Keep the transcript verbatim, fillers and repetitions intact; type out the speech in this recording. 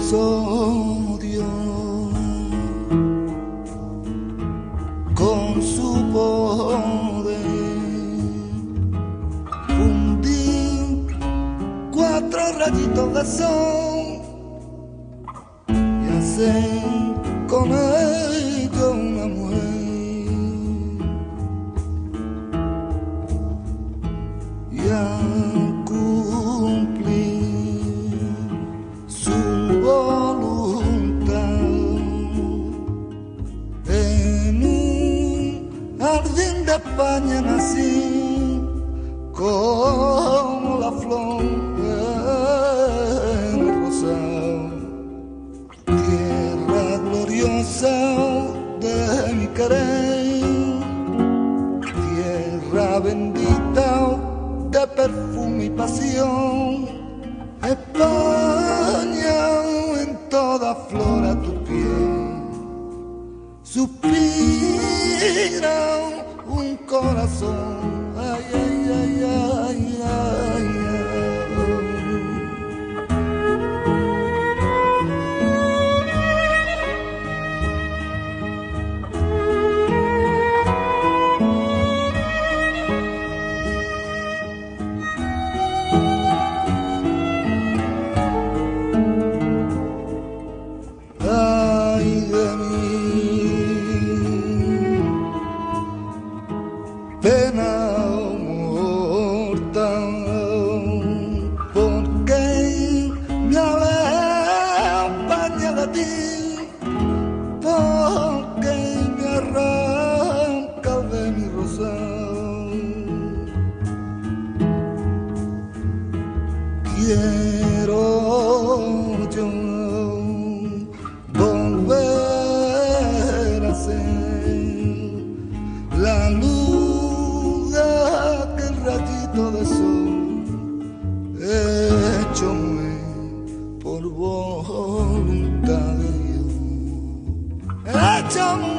odio con su poder. Fundí cuatro rayitos de sol y hacen con ellos una mujer. Y al cumplir su voluntad en un jardín de España nací como la flor en el rosal, tierra gloriosa de mi querer, tierra bendita de perfume y pasión, España en toda flor a tu piel, suspira un corazón, ay, ay, ay, ay, ay, pena mortal, porque me aleja de ti, porque me arranca de mi rosal. Quiero yo volver a ser la luz de aquel rayito de sol, hecho por voluntad de Dios, hecho